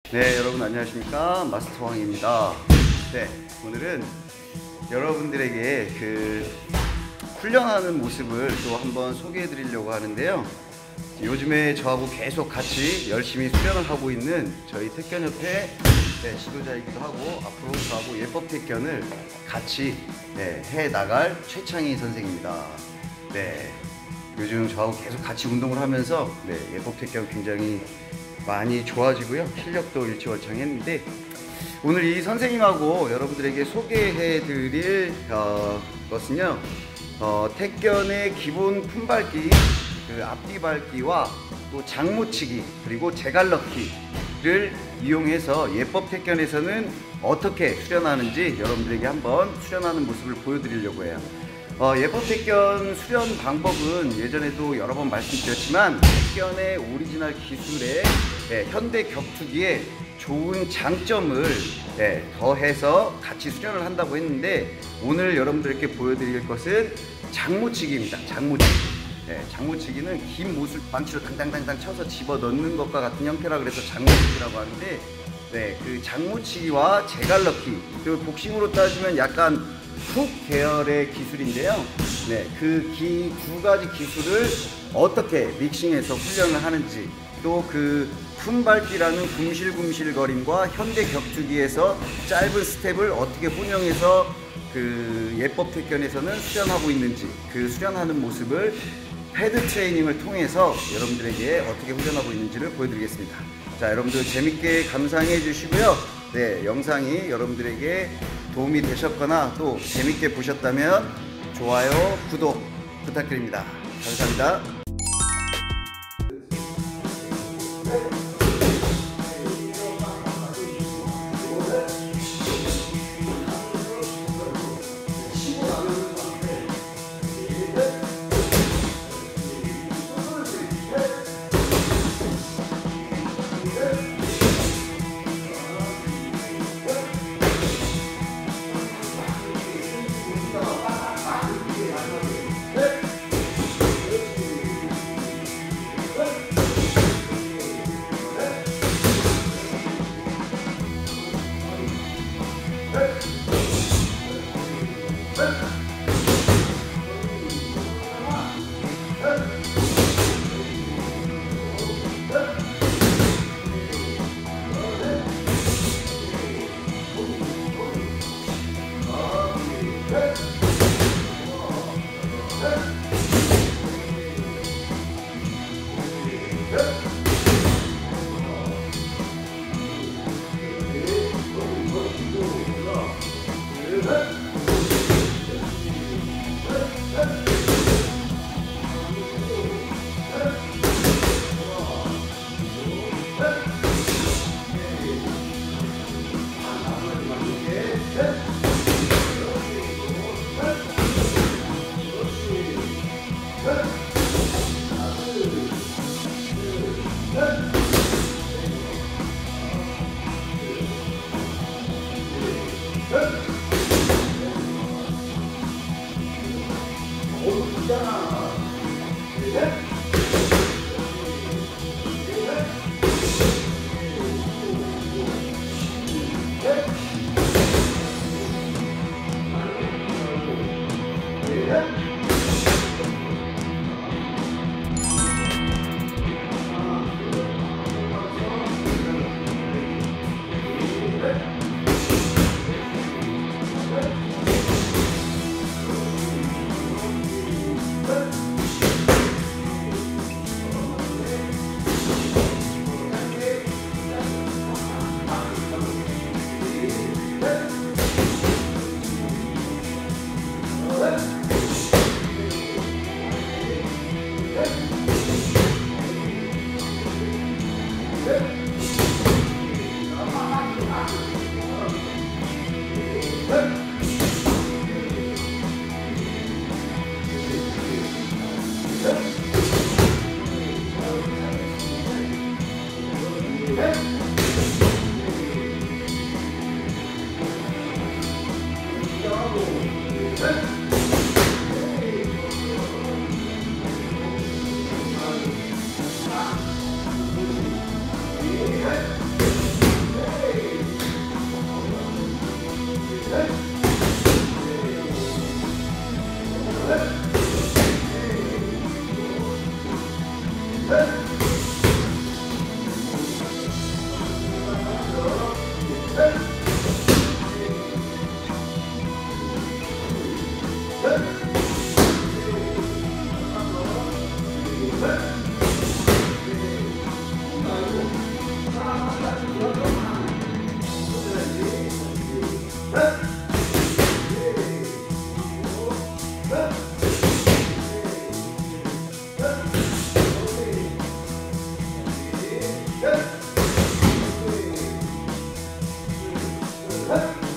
네, 여러분 안녕하십니까? 마스터 왕입니다. 네, 오늘은 여러분들에게 훈련하는 모습을 또 한번 소개해 드리려고 하는데요. 요즘에 저하고 계속 같이 열심히 수련을 하고 있는 저희 태견협회 지도자이기도 하고 앞으로 저하고 예법 태견을 같이 해 나갈 최창희 선생입니다. 네, 요즘 저하고 계속 같이 운동을 하면서 예법 태견 굉장히 많이 좋아지고요. 실력도 일취월장했는데 오늘 이 선생님하고 여러분들에게 소개해 드릴 것은요, 태견의 기본 품밟기, 앞뒤 밟기와 또 장무치기 그리고 제갈넣기를 이용해서 예법 태견에서는 어떻게 수련하는지 여러분들에게 한번 수련하는 모습을 보여드리려고 해요. 예법 태견 수련 방법은 예전에도 여러 번 말씀드렸지만 태견의 오리지널 기술에 현대 격투기에 좋은 장점을 더해서 같이 수련을 한다고 했는데, 오늘 여러분들께 보여드릴 것은 장무치기입니다. 장무치기. 장무치기는 긴 못을 망치로 당당당당 쳐서 집어넣는 것과 같은 형태라 그래서 장무치기라고 하는데, 그 장무치기와 제갈넣기, 그 복싱으로 따지면 약간 훅 계열의 기술인데요. 그 두 가지 기술을 어떻게 믹싱해서 훈련을 하는지, 또 그 품밟기라는 궁실궁실거림과 현대 격투기에서 짧은 스텝을 어떻게 혼용해서 그 예법 태견에서는 수련하고 있는지, 그 수련하는 모습을 헤드 트레이닝을 통해서 여러분들에게 어떻게 훈련하고 있는지를 보여드리겠습니다. 자, 여러분들 재밌게 감상해 주시고요. 영상이 여러분들에게 도움이 되셨거나 또 재밌게 보셨다면 좋아요, 구독 부탁드립니다. 감사합니다. 네.